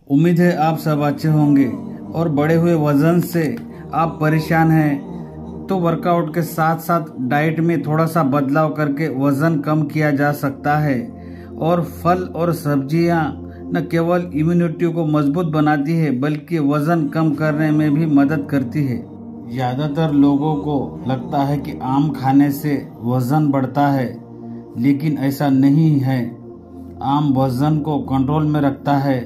उम्मीद है आप सब अच्छे होंगे और बढ़े हुए वजन से आप परेशान हैं तो वर्कआउट के साथ साथ डाइट में थोड़ा सा बदलाव करके वजन कम किया जा सकता है। और फल और सब्जियां न केवल इम्यूनिटी को मजबूत बनाती है बल्कि वजन कम करने में भी मदद करती है। ज़्यादातर लोगों को लगता है कि आम खाने से वजन बढ़ता है, लेकिन ऐसा नहीं है। आम वजन को कंट्रोल में रखता है।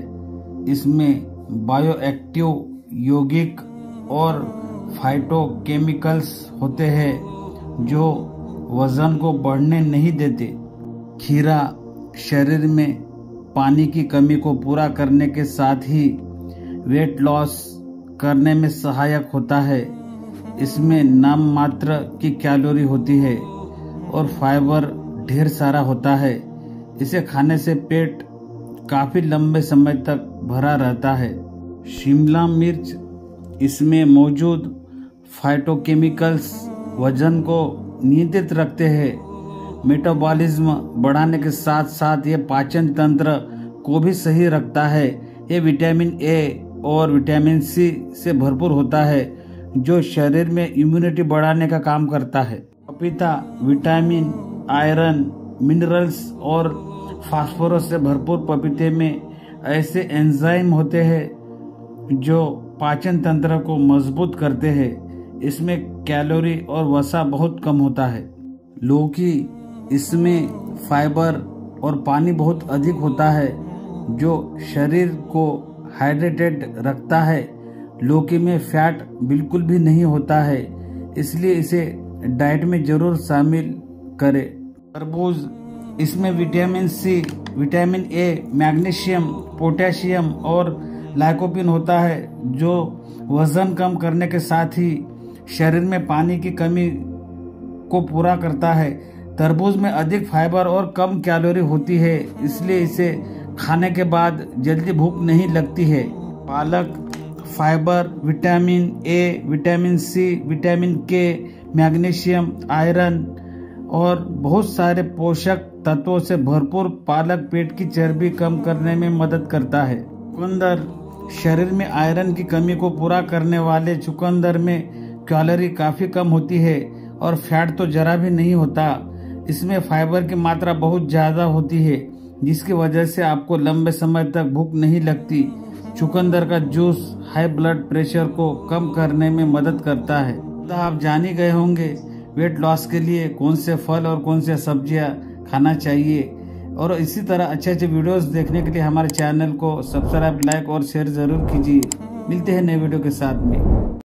इसमें बायोएक्टिव यौगिक और फाइटोकेमिकल्स होते हैं जो वजन को बढ़ने नहीं देते। खीरा शरीर में पानी की कमी को पूरा करने के साथ ही वेट लॉस करने में सहायक होता है। इसमें नाम मात्र की कैलोरी होती है और फाइबर ढेर सारा होता है। इसे खाने से पेट काफी लंबे समय तक भरा रहता है। शिमला मिर्च, इसमें मौजूद फाइटोकेमिकल्स वजन को नियंत्रित रखते हैं। मेटाबॉलिज्म बढ़ाने के साथ साथ ये पाचन तंत्र को भी सही रखता है। ये विटामिन ए और विटामिन सी से भरपूर होता है जो शरीर में इम्यूनिटी बढ़ाने का काम करता है। पपीता विटामिन, आयरन, मिनरल्स और फास्फोरस से भरपूर पपीते में ऐसे एंजाइम होते हैं जो पाचन तंत्र को मजबूत करते हैं। इसमें कैलोरी और वसा बहुत कम होता है। लौकी, इसमें फाइबर और पानी बहुत अधिक होता है जो शरीर को हाइड्रेटेड रखता है। लौकी में फैट बिल्कुल भी नहीं होता है, इसलिए इसे डाइट में जरूर शामिल करें। तरबूज, इसमें vitamin C, vitamin A, magnesium, potassium और लाइकोपिन होता है जो वजन कम करने के साथ ही शरीर में पानी की कमी को पूरा करता है। तरबूज में अधिक फाइबर और कम कैलोरी होती है, इसलिए इसे खाने के बाद जल्दी भूख नहीं लगती है। पालक fibre, vitamin A, vitamin C, vitamin K, magnesium, iron और बहुत सारे पोषक तत्वों से भरपूर पालक पेट की चर्बी कम करने में मदद करता है। चुकंदर, शरीर में आयरन की कमी को पूरा करने वाले चुकंदर में कैलोरी काफी कम होती है और फैट तो जरा भी नहीं होता। इसमें फाइबर की मात्रा बहुत ज्यादा होती है जिसकी वजह से आपको लंबे समय तक भूख नहीं लगती। चुकंदर का जूस हाई ब्लड प्रेशर को कम करने में मदद करता है। तो आप जान ही गए होंगे वेट लॉस के लिए कौन से फल और कौन से सब्जियां खाना चाहिए। और इसी तरह अच्छे अच्छे वीडियोस देखने के लिए हमारे चैनल को सब्सक्राइब, लाइक और शेयर जरूर कीजिए। मिलते हैं नए वीडियो के साथ में।